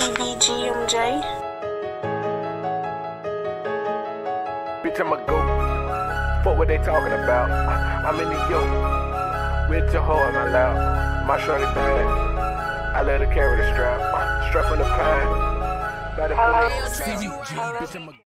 Cbgmjay. Bitch, I'ma go. Fuck what they talking about. I'm in New York. With your hoe in my lap. My shorty bad. I let her carry the strap. Strap on the pine. By the